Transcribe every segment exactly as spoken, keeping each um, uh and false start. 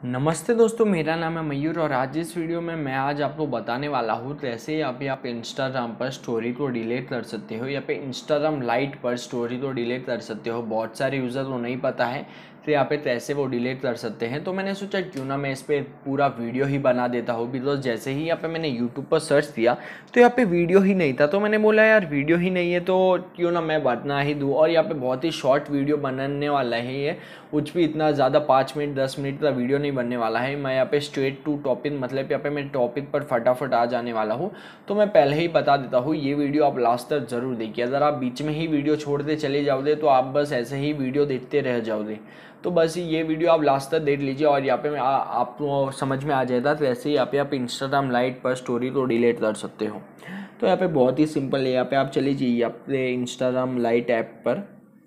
नमस्ते दोस्तों, मेरा नाम है मयूर और आज इस वीडियो में मैं आज आपको बताने वाला हूँ कैसे यहाँ पे आप इंस्टाग्राम पर स्टोरी को डिलीट कर सकते हो। यहाँ पे इंस्टाग्राम लाइट पर स्टोरी को डिलीट कर सकते हो। बहुत सारे यूज़र को नहीं पता है तो यहाँ पे कैसे वो डिलीट कर सकते हैं। तो मैंने सोचा क्यों ना मैं इस पर पूरा वीडियो ही बना देता हूँ। बिकॉज जैसे ही यहाँ पे मैंने यूट्यूब पर सर्च किया तो यहाँ पे वीडियो ही नहीं था, तो मैंने बोला यार वीडियो ही नहीं है तो क्यों ना मैं बना ही दूँ। और यहाँ पे बहुत ही शॉर्ट वीडियो बनने वाला है ये, कुछ भी इतना ज़्यादा पाँच मिनट दस मिनट का वीडियो नहीं बनने वाला है। मैं यहाँ पे स्ट्रेट टू टॉपिक मतलब यहाँ पे मैं टॉपिक पर फटाफट आ जाने वाला हूँ। तो मैं पहले ही बता देता हूँ, ये वीडियो आप लास्ट तक ज़रूर देखिए। अगर आप बीच में ही वीडियो छोड़ते चले जाओगे तो आप बस ऐसे ही वीडियो देखते रह जाओगे। तो बस ये वीडियो आप लास्ट तक देख लीजिए और यहाँ पे मैं आपको समझ में आ जाएगा। तो ऐसे ही यहाँ पे आप इंस्टाग्राम लाइट पर स्टोरी को डिलीट कर सकते हो। तो यहाँ पे बहुत ही सिंपल है। यहाँ पे आप चले जाइए यहाँ पे इंस्टाग्राम लाइट ऐप पर।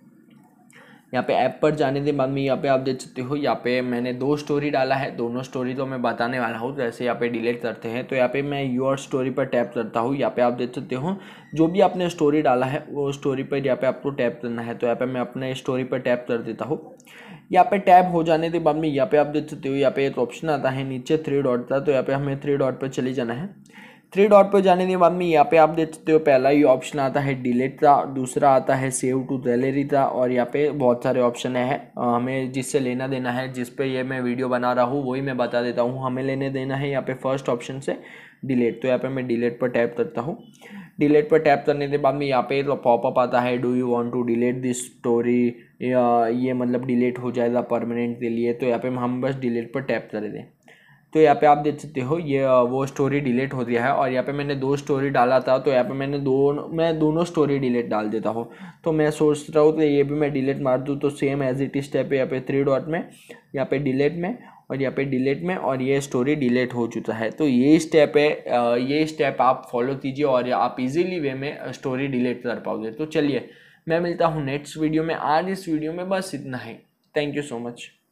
यहाँ पे ऐप पर जाने के बाद में यहाँ पे आप देख सकते हो, यहाँ पे मैंने दो स्टोरी डाला है। दोनों स्टोरी तो मैं बताने वाला हूँ, तो ऐसे यहाँ पे डिलीट करते हैं। तो यहाँ पे मैं योर स्टोरी पर टैप करता हूँ। यहाँ पे आप देख सकते हो जो भी आपने स्टोरी डाला है वो स्टोरी पर यहाँ पे आपको टैप करना है। तो यहाँ पे मैं अपने स्टोरी पर टैप कर देता हूँ। यहाँ पे टैप हो जाने के बाद में यहाँ पे आप देख सकते हो, यहाँ पे एक ऑप्शन आता है नीचे थ्री डॉट का। तो यहाँ पे हमें थ्री डॉट पर चले जाना है। थ्री डॉट पर जाने के बाद में यहाँ पे आप देख सकते हो पहला ही ऑप्शन आता है डिलीट का, दूसरा आता है सेव टू गैलरी का, और यहाँ पे बहुत सारे ऑप्शन है। हमें जिससे लेना देना है, जिस पे ये मैं वीडियो बना रहा हूँ वही मैं बता देता हूँ। हमें लेने देना है यहाँ पे फर्स्ट ऑप्शन से डिलीट। तो यहाँ पे मैं डिलीट पर टैप करता हूँ। डिलीट पर टैप करने के बाद में यहाँ पे तो पॉपअप आता है, do you want to delete this story, या ये मतलब डिलीट हो जाएगा परमानेंट के लिए। तो यहाँ पे हम बस डिलीट पर टैप कर दें। तो यहाँ पे आप देख सकते हो ये वो स्टोरी डिलीट हो गया है। और यहाँ पे मैंने दो स्टोरी डाला था, तो यहाँ पे मैंने दो मैं दोनों स्टोरी डिलीट डाल देता हूँ। तो मैं सोच रहा हूँ कि ये भी मैं डिलीट मार दूँ। तो same as it is step है यहाँ पे थ्री डॉट में, यहाँ पे डिलीट में और यहाँ पे डिलीट में, और ये स्टोरी डिलीट हो चुका है। तो ये स्टेप है, ये स्टेप आप फॉलो कीजिए और आप इजीली वे में स्टोरी डिलीट कर पाओगे। तो चलिए मैं मिलता हूँ नेक्स्ट वीडियो में। आज इस वीडियो में बस इतना ही। Thank you so much.